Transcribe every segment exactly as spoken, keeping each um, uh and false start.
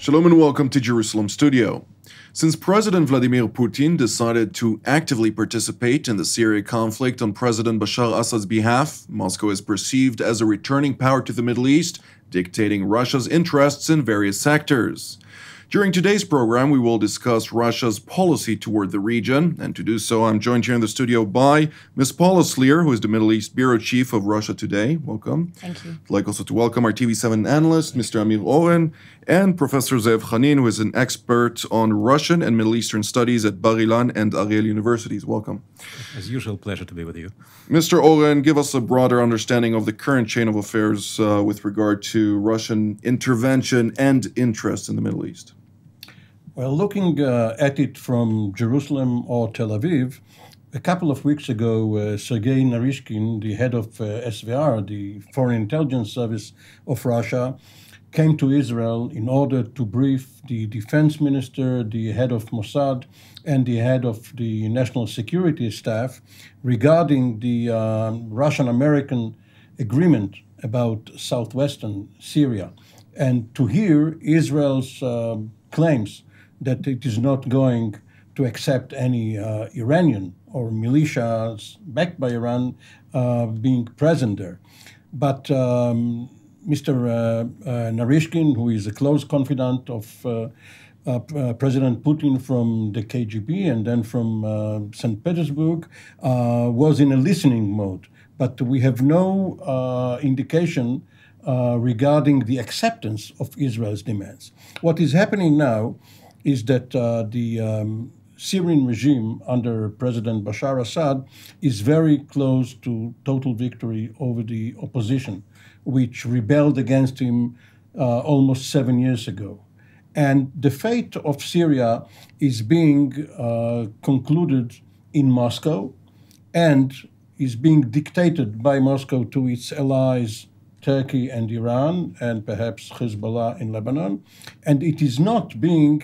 Shalom and welcome to Jerusalem Studio. Since President Vladimir Putin decided to actively participate in the Syria conflict on President Bashar Assad's behalf, Moscow is perceived as a returning power to the Middle East, dictating Russia's interests in various sectors. During today's program, we will discuss Russia's policy toward the region, and to do so, I'm joined here in the studio by Miz Paula Slier, who is the Middle East Bureau Chief of Russia Today. Welcome. Thank you. I'd like also to welcome our T V seven analyst, Mister Amir Oren, and Professor Zeev Hanin, who is an expert on Russian and Middle Eastern studies at Ilan and Ariel universities. Welcome. As usual, pleasure to be with you. Mister Oren, give us a broader understanding of the current chain of affairs uh, with regard to Russian intervention and interest in the Middle East. Well, looking uh, at it from Jerusalem or Tel Aviv, a couple of weeks ago, uh, Sergei Narishkin, the head of uh, S V R, the Foreign Intelligence Service of Russia, came to Israel in order to brief the defense minister, the head of Mossad, and the head of the national security staff regarding the uh, Russian-American agreement about southwestern Syria, and to hear Israel's uh, claims that it is not going to accept any uh, Iranian or militias backed by Iran uh, being present there. But um, Mister Uh, uh, Narishkin, who is a close confidant of uh, uh, uh, President Putin from the K G B and then from uh, Saint Petersburg, uh, was in a listening mode. But we have no uh, indication uh, regarding the acceptance of Israel's demands. What is happening now is that uh, the um, Syrian regime under President Bashar Assad is very close to total victory over the opposition, which rebelled against him uh, almost seven years ago. And the fate of Syria is being uh, concluded in Moscow and is being dictated by Moscow to its allies, Turkey and Iran, and perhaps Hezbollah in Lebanon. And it is not being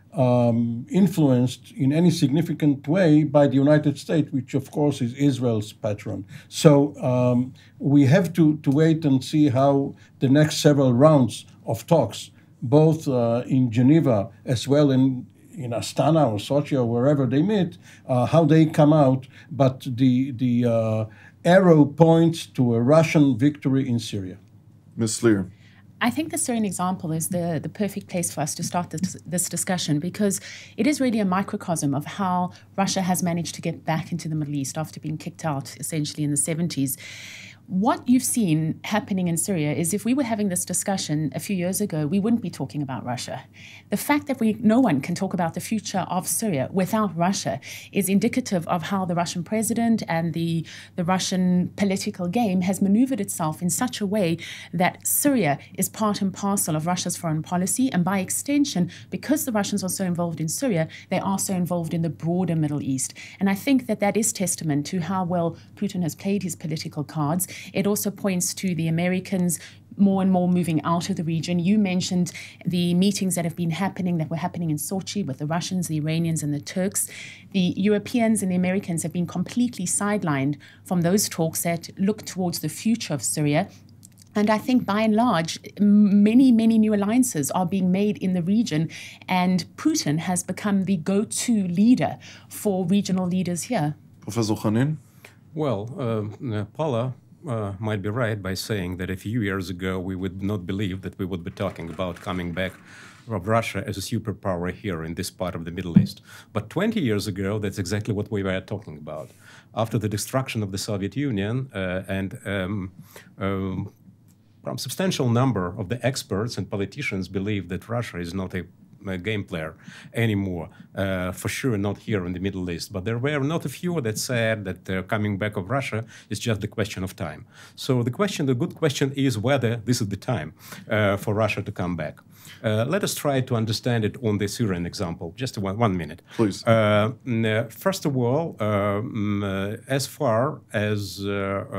Um, influenced in any significant way by the United States, which of course is Israel's patron. So um, we have to, to wait and see how the next several rounds of talks, both uh, in Geneva as well in, in Astana or Sochi or wherever they meet, uh, how they come out. But the, the uh, arrow points to a Russian victory in Syria. Miz Slier. I think the Syrian example is the, the perfect place for us to start this, this discussion, because it is really a microcosm of how Russia has managed to get back into the Middle East after being kicked out essentially in the seventies. What you've seen happening in Syria is, if we were having this discussion a few years ago, we wouldn't be talking about Russia. The fact that we no one can talk about the future of Syria without Russia is indicative of how the Russian president and the, the Russian political game has maneuvered itself in such a way that Syria is part and parcel of Russia's foreign policy, and by extension, because the Russians are so involved in Syria, they are so involved in the broader Middle East. And I think that that is testament to how well Putin has played his political cards. It also points to the Americans more and more moving out of the region. You mentioned the meetings that have been happening, that were happening in Sochi with the Russians, the Iranians, and the Turks. The Europeans and the Americans have been completely sidelined from those talks that look towards the future of Syria. And I think, by and large, many, many new alliances are being made in the region, and Putin has become the go-to leader for regional leaders here. Professor Hanin? Well, uh, Paula uh, might be right by saying that a few years ago we would not believe that we would be talking about coming back of Russia as a superpower here in this part of the Middle East. But twenty years ago, that's exactly what we were talking about. After the destruction of the Soviet Union uh, and um, um, a substantial number of the experts and politicians believe that Russia is not a, a game player anymore, uh, for sure not here in the Middle East. But there were not a few that said that uh, coming back of Russia is just the question of time. So the question, the good question is whether this is the time uh, for Russia to come back. Uh, let us try to understand it on the Syrian example. Just one, one minute. Please. Uh, first of all, um, uh, as far as uh,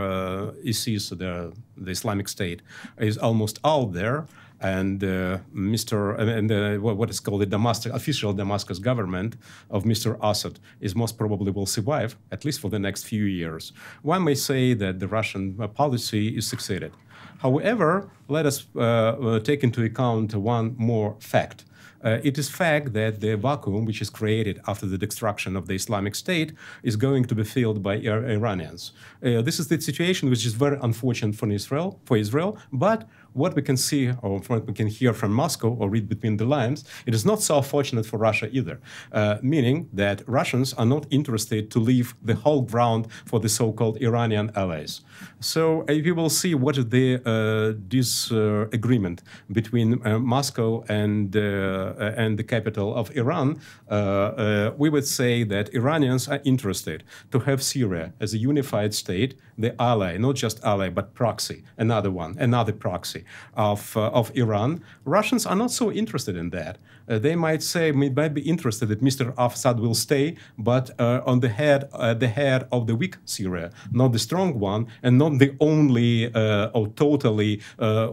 uh, ISIS, the, the Islamic State, is almost out there, and uh, Mister and uh, what is called the Damascus, official Damascus government of Mister Assad is most probably will survive, at least for the next few years. One may say that the Russian policy is succeeded. However, let us uh, uh, take into account one more fact. Uh, it is fact that the vacuum which is created after the destruction of the Islamic State is going to be filled by Ir- Iranians. Uh, this is the situation which is very unfortunate for Israel, for Israel, but what we can see or what we can hear from Moscow or read between the lines, it is not so fortunate for Russia either, uh, meaning that Russians are not interested to leave the whole ground for the so-called Iranian allies. So uh, we will see what is the uh, this uh, agreement between uh, Moscow and uh, and the capital of Iran. Uh, uh, we would say that Iranians are interested to have Syria as a unified state, the ally, not just ally but proxy, another one, another proxy of uh, of Iran. Russians are not so interested in that. Uh, they might say, might be interested that Mister Assad will stay, but uh, on the head, uh, the head of the weak Syria, not the strong one, and not the only uh, or totally uh,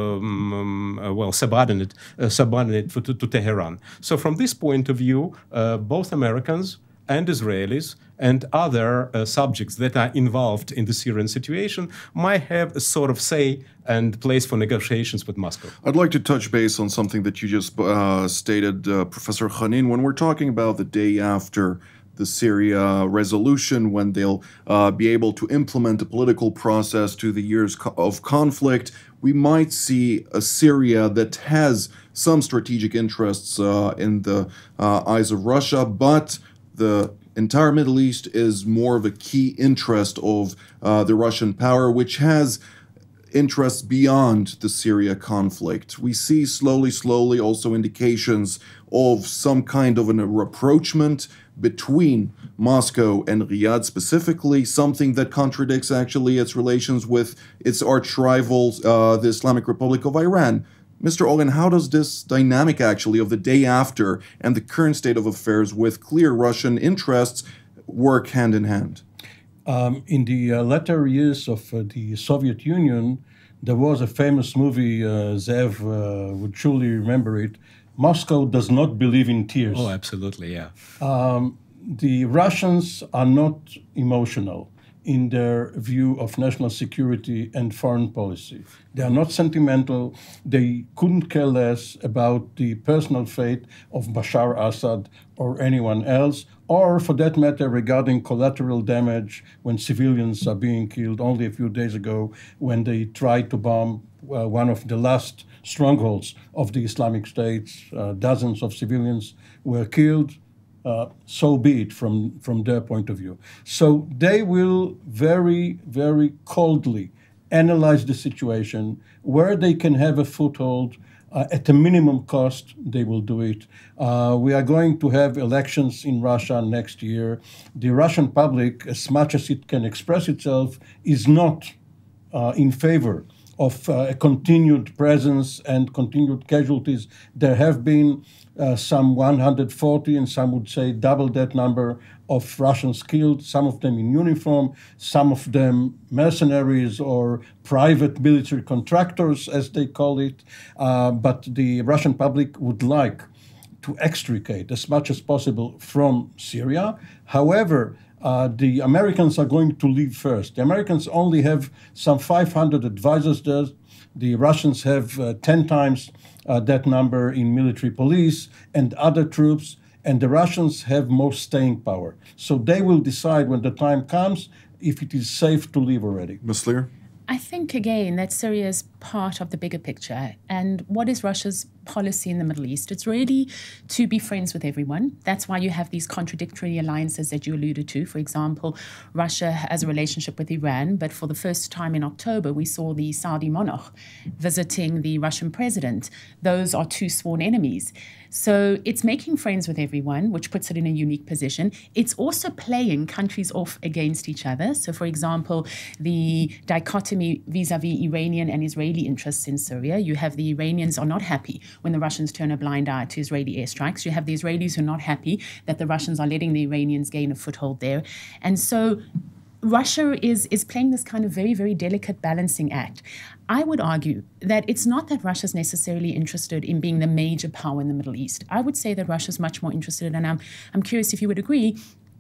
um, uh, well subordinate, uh, subordinate to, to Tehran. So from this point of view, uh, both Americans and Israelis and other uh, subjects that are involved in the Syrian situation might have a sort of say and place for negotiations with Moscow. I'd like to touch base on something that you just uh, stated, uh, Professor Hanin, when we're talking about the day after the Syria resolution, when they'll uh, be able to implement a political process to the years co- of conflict, we might see a Syria that has some strategic interests uh, in the uh, eyes of Russia, but the entire Middle East is more of a key interest of uh, the Russian power, which has interests beyond the Syria conflict. We see slowly, slowly also indications of some kind of an rapprochement between Moscow and Riyadh specifically, something that contradicts actually its relations with its arch rivals, uh, the Islamic Republic of Iran. Mister Oren, how does this dynamic actually of the day after and the current state of affairs with clear Russian interests work hand in hand? Um, in the uh, latter years of uh, the Soviet Union, there was a famous movie, uh, Zeev uh, would surely remember it, Moscow Does Not Believe in Tears. Oh, absolutely, yeah. Um, the Russians are not emotional in their view of national security and foreign policy. They are not sentimental. They couldn't care less about the personal fate of Bashar Assad or anyone else, or for that matter, regarding collateral damage when civilians are being killed. Only a few days ago, when they tried to bomb uh, one of the last strongholds of the Islamic State, uh, dozens of civilians were killed. Uh, so be it from, from their point of view. So they will very, very coldly analyze the situation. Where they can have a foothold uh, at a minimum cost, they will do it. Uh, we are going to have elections in Russia next year. The Russian public, as much as it can express itself, is not uh, in favor of uh, a continued presence and continued casualties. There have been uh, some one hundred forty, and some would say double that number of Russians killed, some of them in uniform, some of them mercenaries or private military contractors, as they call it. Uh, but the Russian public would like to extricate as much as possible from Syria. However, Uh, the Americans are going to leave first. The Americans only have some five hundred advisors there. The Russians have uh, ten times uh, that number in military police and other troops, and the Russians have more staying power. So they will decide when the time comes if it is safe to leave already. Miz Slier? I think, again, that Syria is part of the bigger picture. And what is Russia's policy in the Middle East? It's really to be friends with everyone. That's why you have these contradictory alliances that you alluded to. For example, Russia has a relationship with Iran, but for the first time in October, we saw the Saudi monarch visiting the Russian president. Those are two sworn enemies. So it's making friends with everyone, which puts it in a unique position. It's also playing countries off against each other. So, for example, the dichotomy vis-a-vis Iranian and Israeli interests in Syria. You have the Iranians are not happy when the Russians turn a blind eye to Israeli airstrikes. You have the Israelis who are not happy that the Russians are letting the Iranians gain a foothold there. And so Russia is, is playing this kind of very, very delicate balancing act. I would argue that it's not that Russia's necessarily interested in being the major power in the Middle East. I would say that Russia's much more interested, and I'm, I'm curious if you would agree,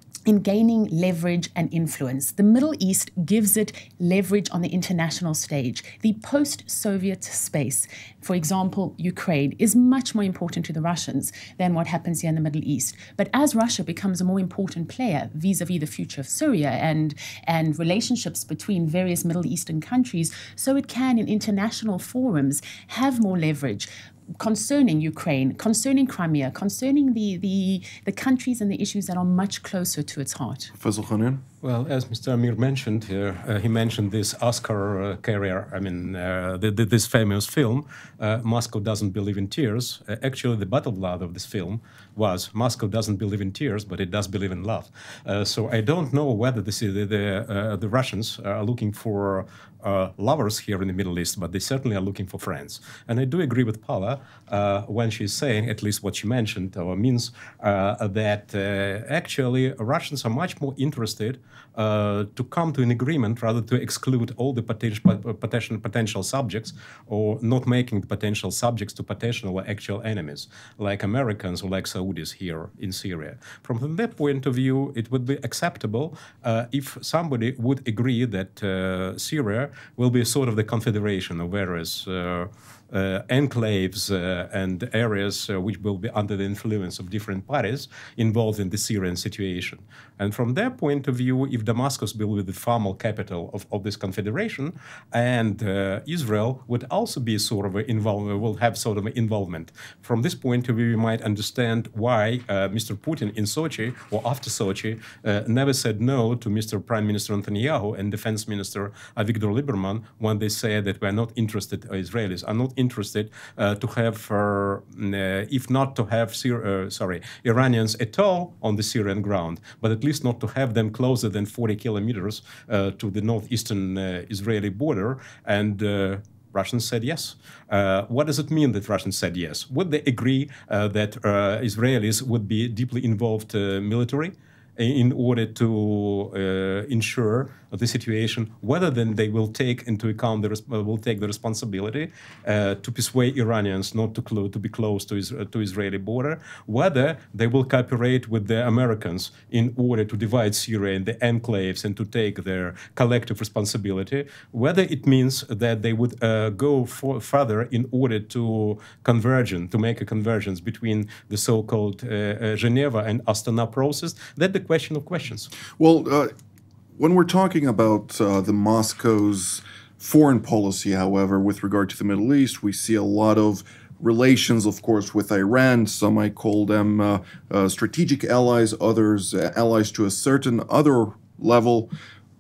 in gaining leverage and influence. The Middle East gives it leverage on the international stage. The post-Soviet space, for example, Ukraine, is much more important to the Russians than what happens here in the Middle East. But as Russia becomes a more important player vis-a-vis the future of Syria and, and relationships between various Middle Eastern countries, so it can, in international forums, have more leverage concerning Ukraine, concerning Crimea, concerning the, the, the countries and the issues that are much closer to its heart. Professor Hanin? Well, as Mister Amir mentioned, uh, uh, he mentioned this Oscar uh, carrier, I mean, uh, the, the, this famous film, uh, Moscow Doesn't Believe in Tears. Uh, actually, the battleground of this film was Moscow doesn't believe in tears, but it does believe in love. Uh, so I don't know whether this is the, the, uh, the Russians are looking for uh, lovers here in the Middle East, but they certainly are looking for friends. And I do agree with Paula uh, when she's saying, at least what she mentioned, uh, means uh, that uh, actually Russians are much more interested Uh, to come to an agreement rather to exclude all the potential, potential, potential subjects or not making the potential subjects to potential or actual enemies, like Americans or like Saudis here in Syria. From that point of view, it would be acceptable uh, if somebody would agree that uh, Syria will be sort of the confederation of various uh, Uh, enclaves uh, and areas uh, which will be under the influence of different parties involved in the Syrian situation. And from their point of view, if Damascus will be the formal capital of, of this confederation, and uh, Israel would also be sort of involved, will have sort of involvement. From this point of view, you might understand why uh, Mister Putin in Sochi or after Sochi uh, never said no to Mister Prime Minister Netanyahu and Defense Minister Avigdor Lieberman when they say that we are not interested, uh, Israelis are not interested uh, to have, uh, uh, if not to have, Syri uh, sorry, Iranians at all on the Syrian ground, but at least not to have them closer than forty kilometers uh, to the northeastern uh, Israeli border. And uh, Russians said yes. Uh, what does it mean that Russians said yes? Would they agree uh, that uh, Israelis would be deeply involved uh, military in order to uh, ensure the situation, whether then they will take into account the uh, will take the responsibility uh, to persuade Iranians not to, to be close to, is to Israeli border, whether they will cooperate with the Americans in order to divide Syria in the enclaves and to take their collective responsibility, whether it means that they would uh, go for further in order to convergence, to make a convergence between the so-called uh, uh, Geneva and Astana process. That's the question of questions. Well, uh, when we're talking about uh, the Moscow's foreign policy, however, with regard to the Middle East, we see a lot of relations, of course, with Iran. Some might call them uh, uh, strategic allies, others uh, allies to a certain other level.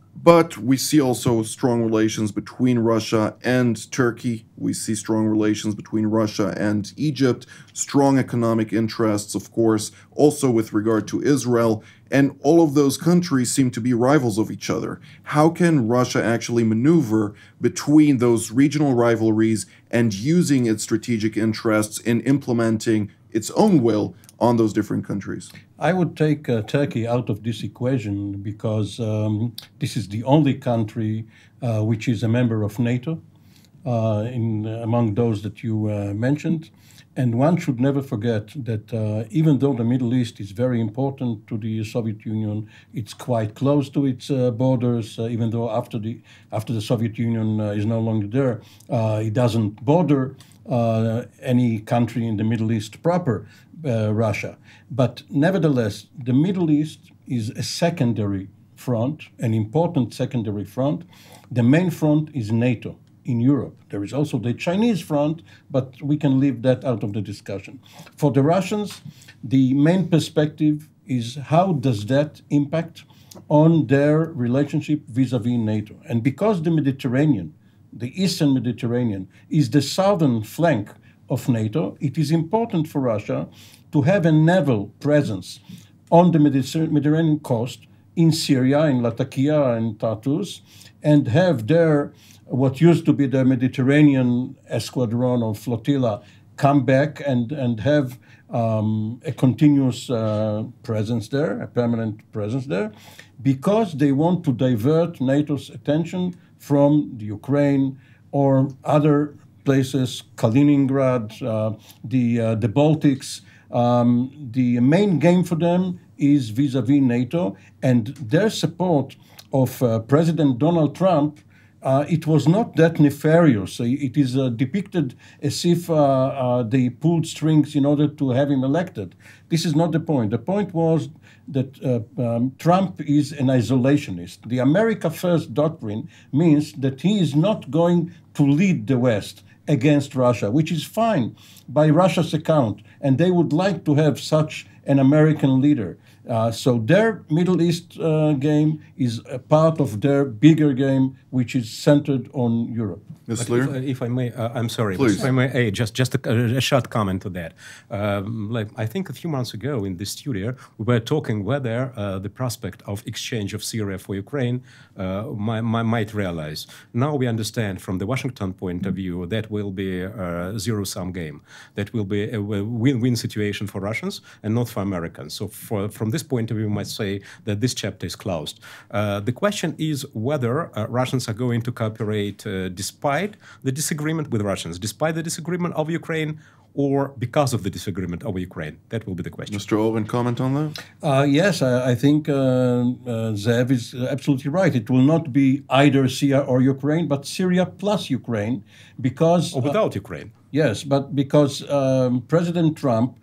But we see also strong relations between Russia and Turkey. We see strong relations between Russia and Egypt, strong economic interests, of course, also with regard to Israel. And all of those countries seem to be rivals of each other. How can Russia actually maneuver between those regional rivalries and using its strategic interests in implementing its own will on those different countries? I would take uh, Turkey out of this equation because um, this is the only country uh, which is a member of NATO uh, in uh, among those that you uh, mentioned. And one should never forget that uh, even though the Middle East is very important to the Soviet Union, it's quite close to its uh, borders, uh, even though after the, after the Soviet Union uh, is no longer there, uh, it doesn't border uh, any country in the Middle East proper, uh, Russia. But nevertheless, the Middle East is a secondary front, an important secondary front. The main front is NATO. In Europe. There is also the Chinese front, but we can leave that out of the discussion. For the Russians, the main perspective is how does that impact on their relationship vis-a-vis NATO? And because the Mediterranean, the Eastern Mediterranean, is the southern flank of NATO, it is important for Russia to have a naval presence on the Mediterranean coast in Syria, in Latakia and Tartus, and have their what used to be the Mediterranean escadron or flotilla come back and, and have um, a continuous uh, presence there, a permanent presence there, because they want to divert NATO's attention from the Ukraine or other places, Kaliningrad, uh, the, uh, the Baltics. Um, the main game for them is vis-a-vis NATO, and their support of uh, President Donald Trump, uh, it was not that nefarious. It is uh, depicted as if uh, uh, they pulled strings in order to have him elected. This is not the point. The point was that uh, um, Trump is an isolationist. The America First doctrine means that he is not going to lead the West against Russia, which is fine by Russia's account, and they would like to have such an American leader. Uh, so their Middle East uh, game is a part of their bigger game, which is centered on Europe. Miz If, Slier? if I may, uh, I'm sorry, Please. but if I may, hey, just just a, a short comment to that. Um, like I think a few months ago in this studio, we were talking whether uh, the prospect of exchange of Syria for Ukraine uh, might, might realize. Now we understand from the Washington point of view that will be a zero-sum game. That will be a win-win situation for Russians and not for Americans. So for, from this point of view, we might say that this chapter is closed. Uh, the question is whether uh, Russians are going to cooperate uh, despite the disagreement with Russians, despite the disagreement of Ukraine, or because of the disagreement of Ukraine? That will be the question. Mister Oren, comment on that? Uh, yes, I, I think uh, uh, Zeev is absolutely right. It will not be either Syria or Ukraine, but Syria plus Ukraine, because... Or without uh, Ukraine. Yes, but because um, President Trump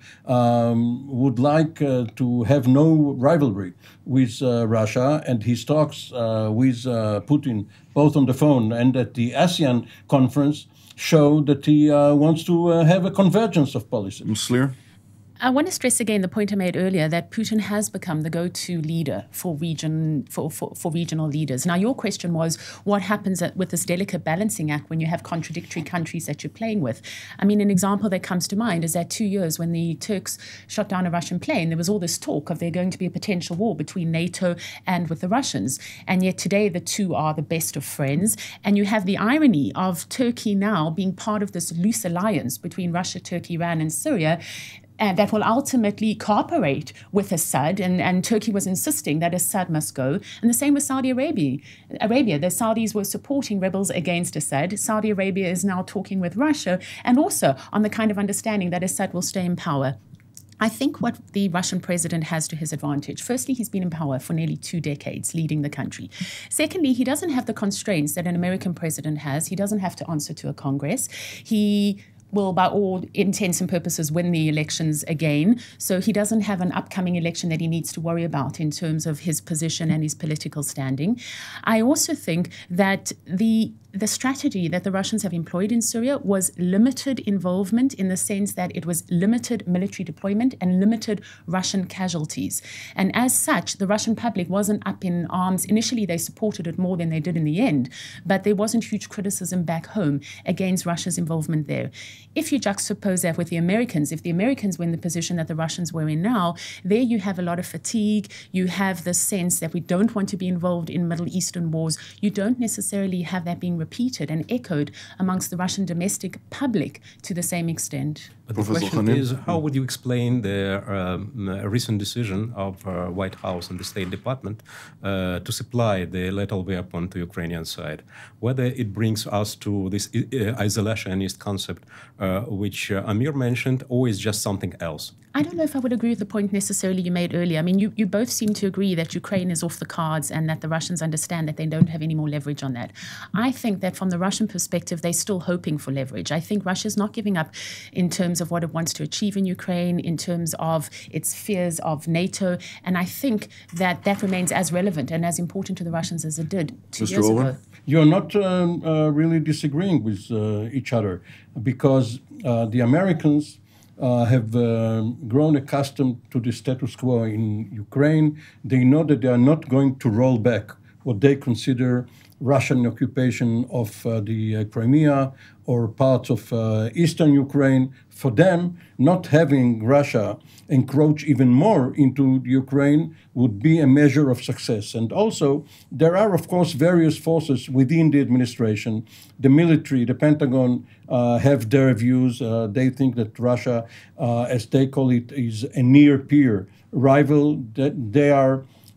um, would like uh, to have no rivalry with uh, Russia, and he talks uh, with uh, Putin both on the phone and at the ASEAN conference show that he uh, wants to uh, have a convergence of policies. Miz Slier? I want to stress again the point I made earlier that Putin has become the go-to leader for region for, for, for regional leaders. Now, your question was what happens at, with this delicate balancing act when you have contradictory countries that you're playing with. I mean, an example that comes to mind is that two years when the Turks shot down a Russian plane, there was all this talk of there going to be a potential war between NATO and with the Russians. And yet today the two are the best of friends. And you have the irony of Turkey now being part of this loose alliance between Russia, Turkey, Iran, and Syria, and that will ultimately cooperate with Assad. And, and Turkey was insisting that Assad must go. And the same with Saudi Arabia. Arabia. The Saudis were supporting rebels against Assad. Saudi Arabia is now talking with Russia, and also on the kind of understanding that Assad will stay in power. I think what the Russian president has to his advantage, firstly, he's been in power for nearly two decades, leading the country. Secondly, he doesn't have the constraints that an American president has. He doesn't have to answer to a Congress. He will, by all intents and purposes, win the elections again. So he doesn't have an upcoming election that he needs to worry about in terms of his position and his political standing. I also think that the the strategy that the Russians have employed in Syria was limited involvement, in the sense that it was limited military deployment and limited Russian casualties. And as such, the Russian public wasn't up in arms. Initially, they supported it more than they did in the end, but there wasn't huge criticism back home against Russia's involvement there. If you juxtapose that with the Americans, if the Americans were in the position that the Russians were in now, there you have a lot of fatigue. You have the sense that we don't want to be involved in Middle Eastern wars. You don't necessarily have that being repeated and echoed amongst the Russian domestic public to the same extent. But the Professor question Hanin? is, how would you explain the um, recent decision of uh, White House and the State Department uh, to supply the lethal weapon to Ukrainian side? Whether it brings us to this uh, isolationist concept, uh, which uh, Amir mentioned, or is just something else? I don't know if I would agree with the point necessarily you made earlier. I mean, you, you both seem to agree that Ukraine is off the cards and that the Russians understand that they don't have any more leverage on that. I think that from the Russian perspective, they're still hoping for leverage. I think Russia's not giving up in terms of what it wants to achieve in Ukraine, in terms of its fears of NATO. And I think that that remains as relevant and as important to the Russians as it did two Mister years Oren? ago. You're not um, uh, really disagreeing with uh, each other, because uh, the Americans Uh, have uh, grown accustomed to the status quo in Ukraine. They know that they are not going to roll back what they consider Russian occupation of uh, the uh, Crimea or parts of uh, eastern Ukraine. For them, not having Russia encroach even more into Ukraine would be a measure of success. And also, there are, of course, various forces within the administration. The military, the Pentagon, uh, have their views. Uh, they think that Russia, uh, as they call it, is a near peer rival, that they are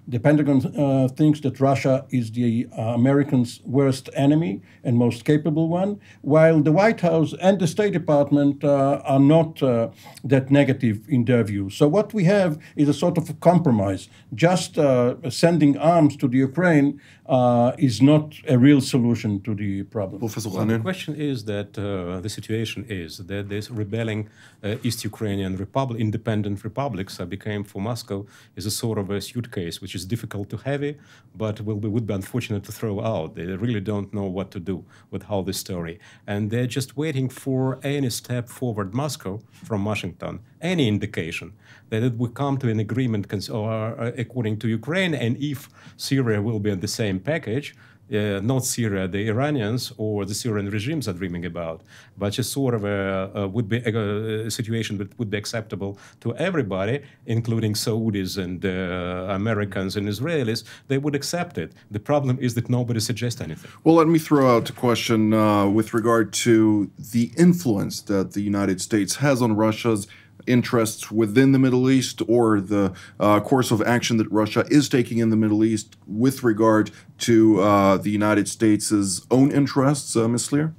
The Pentagon uh, thinks that Russia is the uh, Americans' worst enemy and most capable one, while the White House and the State Department uh, are not uh, that negative in their view. So what we have is a sort of a compromise. Just uh, sending arms to the Ukraine uh, is not a real solution to the problem. Professor Well, the Hanin? question is that uh, the situation is that this rebelling uh, East Ukrainian Republic, independent republics uh, became for Moscow is a sort of a suitcase which is difficult to heavy, but will be, would be unfortunate to throw out. They really don't know what to do with how this story. And they're just waiting for any step forward Moscow from Washington, any indication that it will come to an agreement cons- or, uh, according to Ukraine, and if Syria will be in the same package, Uh, not Syria, the Iranians or the Syrian regimes are dreaming about, but just sort of a, a would be a, a situation that would be acceptable to everybody, including Saudis and uh, Americans and Israelis. They would accept it. The problem is that nobody suggests anything. Well, let me throw out a question uh, with regard to the influence that the United States has on Russia's interests within the Middle East, or the uh, course of action that Russia is taking in the Middle East with regard to uh, the United States' own interests, uh, Miz Slier?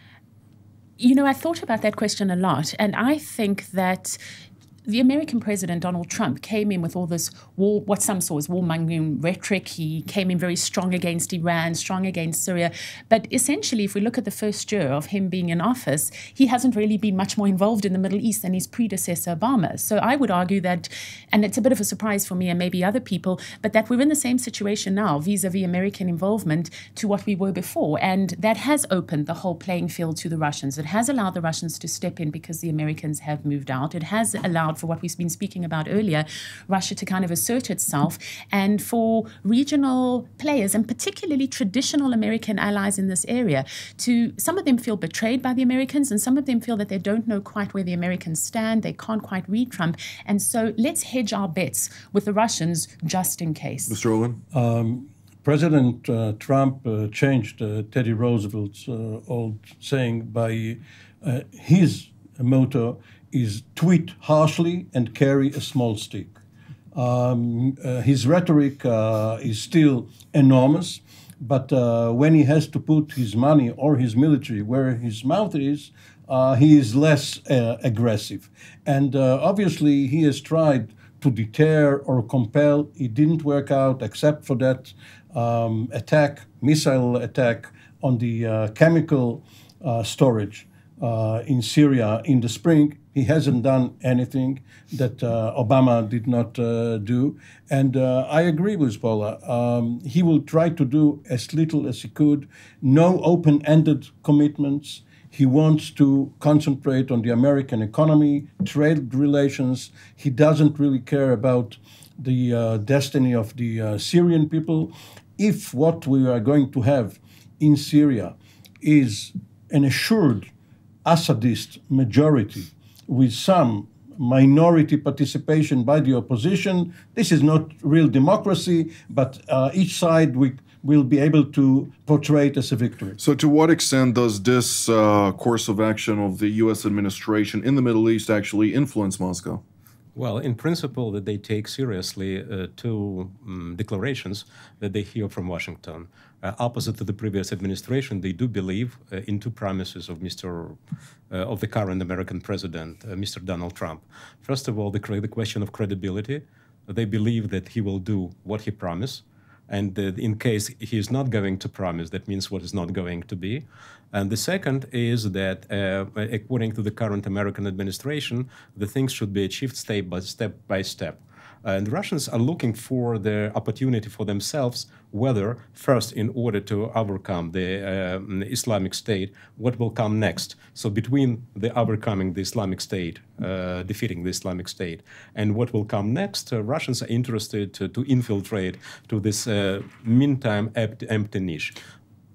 You know, I thought about that question a lot, and I think that the American president, Donald Trump, came in with all this war, what some saw as warmongering rhetoric. He came in very strong against Iran, strong against Syria. But essentially, if we look at the first year of him being in office, he hasn't really been much more involved in the Middle East than his predecessor, Obama. So I would argue that, and it's a bit of a surprise for me and maybe other people, but that we're in the same situation now vis-a-vis American involvement to what we were before. And that has opened the whole playing field to the Russians. It has allowed the Russians to step in because the Americans have moved out. It has allowed for what we've been speaking about earlier, Russia to kind of assert itself, and for regional players, and particularly traditional American allies in this area, to some of them feel betrayed by the Americans, and some of them feel that they don't know quite where the Americans stand, they can't quite read Trump, and so let's hedge our bets with the Russians just in case. Mister Oren? Um, President uh, Trump uh, changed uh, Teddy Roosevelt's uh, old saying by uh, his motto is tweet harshly and carry a small stick. Um, uh, his rhetoric uh, is still enormous, but uh, when he has to put his money or his military where his mouth is, uh, he is less uh, aggressive. And uh, obviously he has tried to deter or compel. It didn't work out except for that um, attack, missile attack on the uh, chemical uh, storage uh, in Syria in the spring. He hasn't done anything that uh, Obama did not uh, do. And uh, I agree with Paula. Um, he will try to do as little as he could. No open-ended commitments. He wants to concentrate on the American economy, trade relations. He doesn't really care about the uh, destiny of the uh, Syrian people. If what we are going to have in Syria is an assured Assadist majority with some minority participation by the opposition, this is not real democracy, but uh, each side we will be able to portray it as a victory. So to what extent does this uh, course of action of the U S administration in the Middle East actually influence Moscow? Well, in principle, that they take seriously uh, two um, declarations that they hear from Washington. Uh, opposite to the previous administration, they do believe uh, in two promises of Mister Uh, of the current American president, uh, Mister Donald Trump. First of all, the, the question of credibility. They believe that he will do what he promised. And uh, in case he is not going to promise, that means what is not going to be. And the second is that, uh, according to the current American administration, the things should be achieved step by step by step. And the Russians are looking for the opportunity for themselves, whether first in order to overcome the uh, Islamic State, what will come next. So between the overcoming the Islamic State, uh, defeating the Islamic State, and what will come next, uh, Russians are interested to, to infiltrate to this uh, meantime empty, empty niche.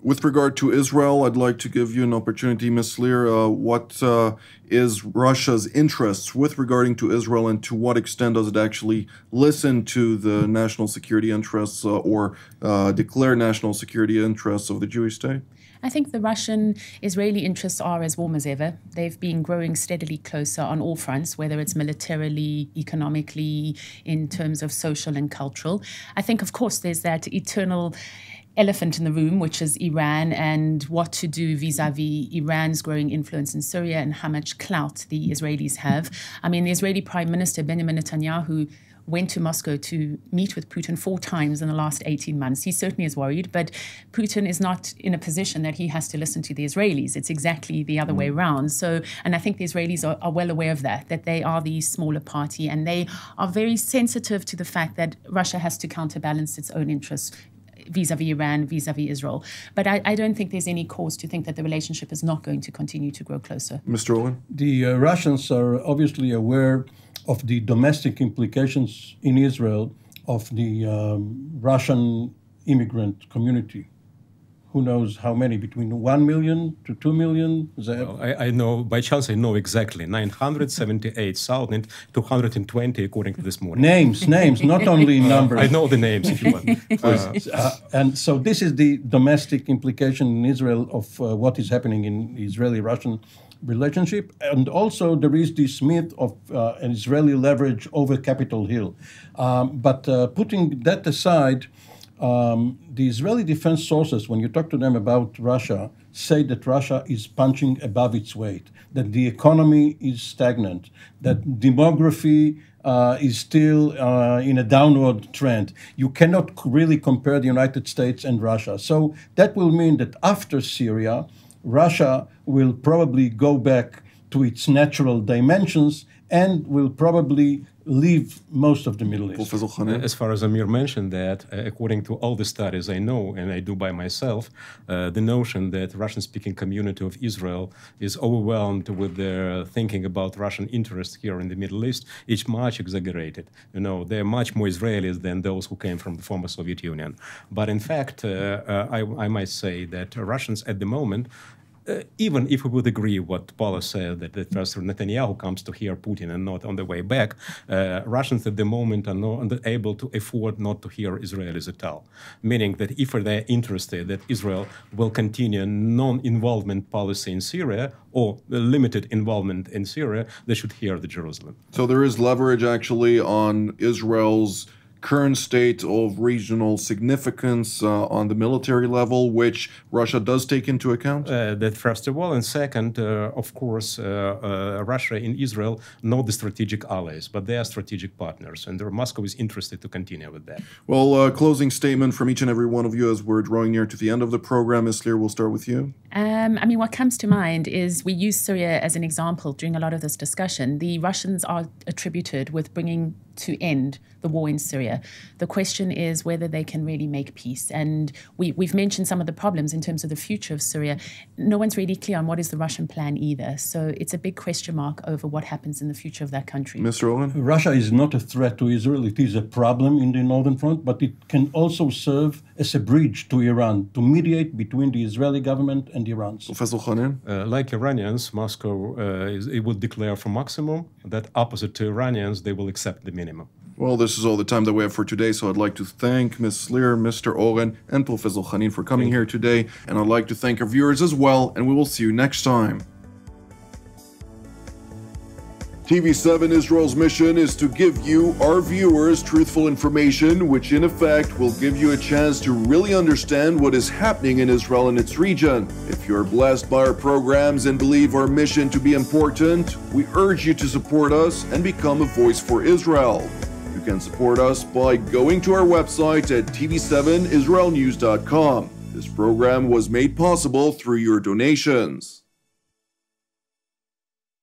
With regard to Israel, I'd like to give you an opportunity, Miz Slier. Uh, what uh, is Russia's interests with regarding to Israel, and to what extent does it actually listen to the national security interests uh, or uh, declare national security interests of the Jewish state? I think the Russian-Israeli interests are as warm as ever. They've been growing steadily closer on all fronts, whether it's militarily, economically, in terms of social and cultural. I think, of course, there's that eternal elephant in the room, which is Iran, and what to do vis-a-vis Iran's growing influence in Syria and how much clout the Israelis have. I mean, the Israeli Prime Minister, Benjamin Netanyahu, went to Moscow to meet with Putin four times in the last eighteen months. He certainly is worried, but Putin is not in a position that he has to listen to the Israelis. It's exactly the other mm. way around. So, and I think the Israelis are, are well aware of that, that they are the smaller party, and they are very sensitive to the fact that Russia has to counterbalance its own interests vis-a-vis Iran, vis-a-vis Israel. But I, I don't think there's any cause to think that the relationship is not going to continue to grow closer. Mister Oren? The uh, Russians are obviously aware of the domestic implications in Israel of the um, Russian immigrant community. Who knows how many, between one million to two million? Well, I, I know, by chance I know exactly, nine hundred seventy-eight thousand two hundred twenty according to this morning. Names, names, not only numbers. I know the names if you want. Uh, uh, and so this is the domestic implication in Israel of uh, what is happening in the Israeli-Russian relationship. And also there is this myth of uh, an Israeli leverage over Capitol Hill. Um, but uh, putting that aside, Um, the Israeli defense sources, when you talk to them about Russia, say that Russia is punching above its weight, that the economy is stagnant, that demography uh, is still uh, in a downward trend. You cannot really compare the United States and Russia. So that will mean that after Syria, Russia will probably go back to its natural dimensions and will probably leave most of the Middle East. Professor Hanin? As far as Amir mentioned that, uh, according to all the studies I know, and I do by myself, uh, the notion that Russian-speaking community of Israel is overwhelmed with their thinking about Russian interests here in the Middle East is much exaggerated. You know, they're much more Israelis than those who came from the former Soviet Union. But in fact, uh, uh, I, I might say that Russians at the moment, Uh, even if we would agree what Paula said, that, that President Netanyahu comes to hear Putin and not on the way back, uh, Russians at the moment are not able to afford not to hear Israelis at all. Meaning that if they're interested that Israel will continue non-involvement policy in Syria or limited involvement in Syria, they should hear the Jerusalem. So there is leverage actually on Israel's current state of regional significance uh, on the military level, which Russia does take into account? Uh, that first of all, and second, uh, of course, uh, uh, Russia and Israel not the strategic allies, but they are strategic partners, and Moscow is interested to continue with that. Well, uh, closing statement from each and every one of you as we're drawing near to the end of the program. Miz Slier, we'll start with you. Um, I mean, what comes to mind is we use Syria as an example during a lot of this discussion. The Russians are attributed with bringing to end the war in Syria. The question is whether they can really make peace. And we, we've mentioned some of the problems in terms of the future of Syria. No one's really clear on what is the Russian plan either. So it's a big question mark over what happens in the future of that country. Mister Oren? Russia is not a threat to Israel. It is a problem in the Northern Front, but it can also serve as a bridge to Iran, to mediate between the Israeli government and the Iranians. Professor Hanin? Uh, like Iranians, Moscow uh, is, it would declare for maximum, that opposite to Iranians, they will accept the minimum. Well, this is all the time that we have for today, so I'd like to thank Miz Slier, Mister Oren, and Professor Hanin for coming here today, and I'd like to thank our viewers as well, and we will see you next time. T V seven Israel's mission is to give you, our viewers, truthful information, which in effect will give you a chance to really understand what is happening in Israel and its region. If you're blessed by our programs and believe our mission to be important, we urge you to support us and become a voice for Israel. You can support us by going to our website at T V seven Israel News dot com. This program was made possible through your donations.